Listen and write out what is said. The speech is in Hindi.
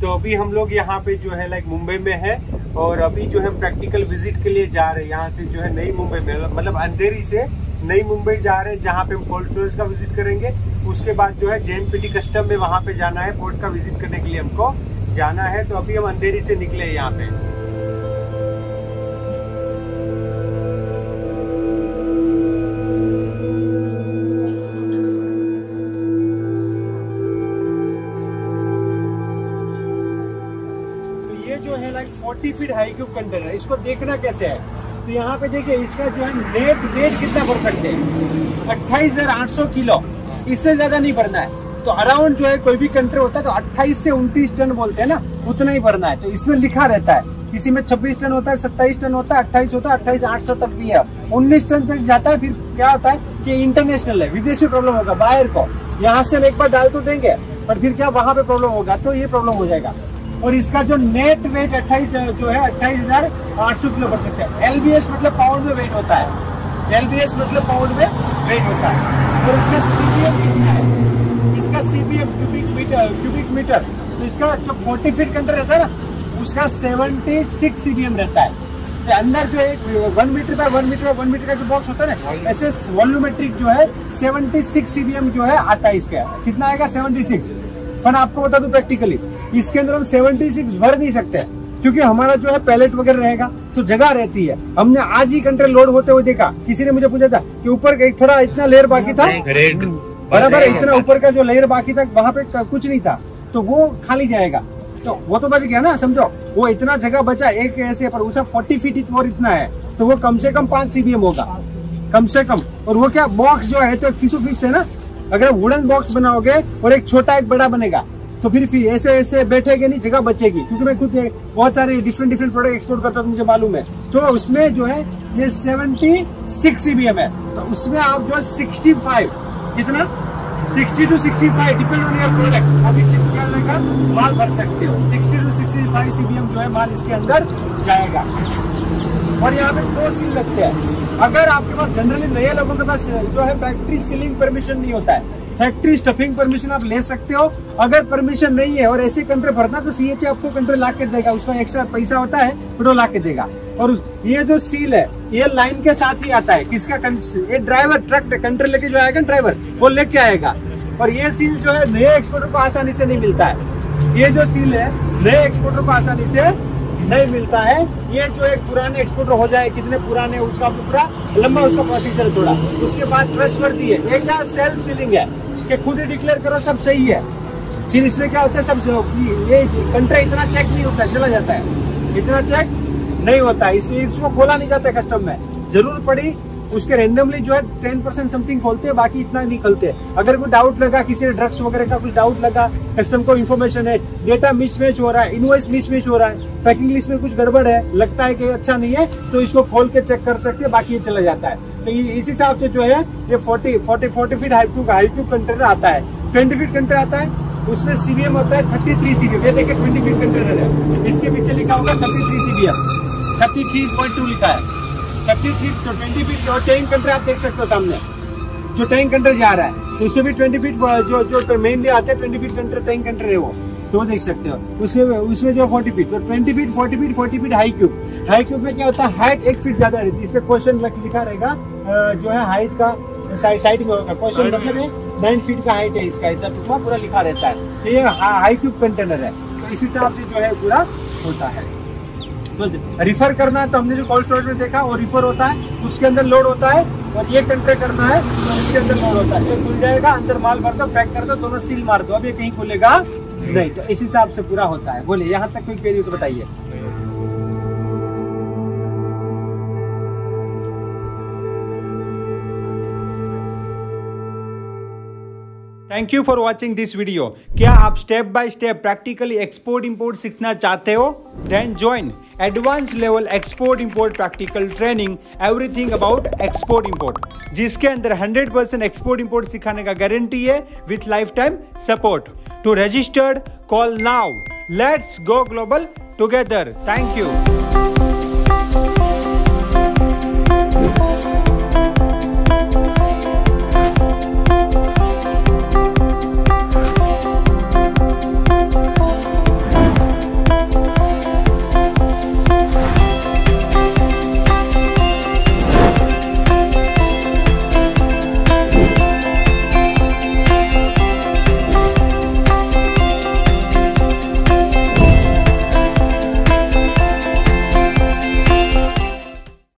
तो अभी हम लोग यहाँ पे जो है लाइक मुंबई में है और अभी जो है प्रैक्टिकल विजिट के लिए जा रहे हैं यहाँ से जो है नई मुंबई में, मतलब अंधेरी से नई मुंबई जा रहे हैं, जहाँ पे हम कोल्ड स्टोरेज का विजिट करेंगे। उसके बाद जो है JNPT कस्टम में वहाँ पे जाना है, पोर्ट का विजिट करने के लिए हमको जाना है। तो अभी हम अंधेरी से निकले यहाँ पे। तो ये जो है like 40 feet high cube container, इसको देखना कैसे है। तो यहाँ पे देखिए इसका जो है नेट वेट कितना भर सकते हैं, 28,800 किलो, इससे ज्यादा नहीं भरना है। तो अराउंड जो है कोई भी कंट्री होता है तो 28 से 29 टन बोलते हैं ना, उतना ही भरना है। तो इसमें लिखा रहता है, किसी में 26 टन होता है, 27 टन होता है, 28 होता है, 28,800 तक भी है, 19 टन तक जाता है। फिर क्या होता है कि इंटरनेशनल है, विदेशी प्रॉब्लम होगा, बाहर को यहाँ से हम एक बार डाल तो देंगे पर फिर क्या वहां पे प्रॉब्लम होगा, तो ये प्रॉब्लम हो जाएगा। और इसका जो नेट वेट 28 जो है 28,800 किलो भर सकते हैं। LBS मतलब पाउंड में वेट होता है, LBS मतलब पाउंड में वेट होता है। और इसका CBM कितना है, इसका CBM क्यूबिक मीटर, तो इसका जो 40 फीट कंटेनर रहता है ना, उसका 76 CBM रहता है। तो अंदर जो है 1 metre by 1 metre by 1 metre का जो बॉक्स होता है ना, ऐसे वॉल्यूमेट्रिक जो है 76 CBM जो है आता है। इसका कितना आएगा 76। पर आपको बता दूं प्रैक्टिकली इसके अंदर हम 76 भर नहीं सकते, क्योंकि हमारा जो है पैलेट वगैरह रहेगा तो जगह रहती है। हमने आज ही कंटेनर लोड होते हुए देखा, किसी ने मुझे पूछा था कि ऊपर एक थोड़ा इतना लेयर बाकी था, बराबर इतना ऊपर का जो लेयर बाकी था वहां पे कुछ नहीं था, तो वो खाली जाएगा। तो वो तो बच गया ना, समझो वो इतना जगह बचा एक ऐसे, पर उसका 40 फीट और इतना है, तो वो कम से कम 5 CBM होगा कम से कम। और वो क्या बॉक्स जो है तो फीसो फीस थे ना, अगर वुडन बॉक्स बनाओगे और एक छोटा एक बड़ा बनेगा तो फिर ऐसे ऐसे बैठेगे नहीं, जगह बचेगी। क्योंकि मैं खुद बहुत सारे डिफरेंट प्रोडक्ट एक्सपोर्ट करता हूँ, मुझे मालूम है। तो उसमें जो है ये 76 CBM है, तो उसमें आप जो है 65 कितना 60 to 65 depend on your product, अभी कितना का माल भर सकते हो। 60 to 65 CBM जो है माल इसके अंदर जाएगा। और यहाँ पे 2 सील लगते हैं। अगर आपके पास जनरली नए लोगों के पास जो है फैक्ट्री सीलिंग परमिशन नहीं होता है, फैक्ट्री स्टफिंग परमिशन आप ले सकते हो। अगर परमिशन नहीं है और ऐसे कंट्री भरना तो CHA आपको कंट्री ला के देगा, उसका एक्स्ट्रा पैसा होता है फिर वो ला के देगा। और ये जो सील है ये लाइन के साथ ही आता है, किसका ये ड्राइवर ट्रक कंट्री लेके जो आएगा ड्राइवर वो लेके आएगा। और ये सील जो है नए एक्सपोर्टर को आसानी से नहीं मिलता है, ये जो सील है नए एक्सपोर्टर को आसानी से नहीं मिलता है। ये जो एक पुराने एक्सपोर्टर हो जाए, कितने पुराने उसका पूरा लंबा उसका प्रोसीजर थोड़ा, उसके बाद ट्रस्टवर्दी है। एक सेल्फ सीलिंग है कि खुद ही डिक्लेयर करो सब सही है, फिर इसमें क्या होता है सब ये कंट्री इतना चेक नहीं होता है, चला जाता है, इतना चेक नहीं होता है, इसलिए इसको खोला नहीं जाता है कस्टम में। जरूर पड़ी उसके रेंडमली जो है 10% समथिंग खोलते हैं, बाकी इतना नहीं खोलते। अगर कोई डाउट लगा, किसी ने ड्रग्स वगैरह का कुछ डाउट लगा, कस्टम को इन्फॉर्मेशन है, डेटा मिसमैच हो रहा है, इनवॉइस मिसमैच हो रहा है, पैकिंग लिस्ट में कुछ गड़बड़ है, लगता है कि अच्छा नहीं है, तो इसको खोल के चेक कर सकते हैं, बाकी ये चला जाता है। तो इस हिसाब से जो है ये 40 फीट हाई क्यूब कंटेनर आता है। 20 फीट कंटेनर आता है, उसमें CBM होता है 33 CBM। ये देखिए 20 फीट कंटेनर है, इसके पीछे लिखा होगा 33 CBM, 33.2 लिखा है। 33 तो 20 फीट और टैंक कंटेनर आप देख सकते हो सामने, जो टैंक कंटेनर जा रहा है तो उसमें भी 20 फीट जो मेनली आते हैं 20 फीट कंटेनर टैंक कंटेनर है वो, तो वो देख सकते हो। उसमें जो 40 फीट तो 20 फीट 40 फीट हाई क्यूब में क्या होता है, हाइट 1 फीट ज्यादा रहती है। इसमें क्वेश्चन लिखा रहेगा जो है हाइट का साइड में होगा, क्वेश्चन मतलब है 9 फीट का हाइट है इसका, ऐसा पूरा लिखा रहता है। तो ये हाई क्यूब कंटेनर है, तो इस हिसाब से जो है पूरा होता है। तो रिफर करना है तो हमने जो कोल्ड स्टोरेज में देखा वो रिफर होता है, उसके अंदर लोड होता है, और ये कंट्री करना है तो इसके अंदर लोड होता है। ये खुल जाएगा, अंदर माल भर दो, पैक कर दो, दोनों सील मार दो, अब ये कहीं खुलेगा नहीं। तो इस हिसाब से पूरा होता है। बोलिए यहाँ तक कोई क्वेरी तो बताइए। Thank you for watching this video. क्या आप step by step practically export import सीखना चाहते हो? Then join advance level export import practical training everything about export import, जिसके अंदर 100% एक्सपोर्ट इंपोर्ट सिखाने का गारंटी है with life time support. To registered call now, let's go global together. Thank you.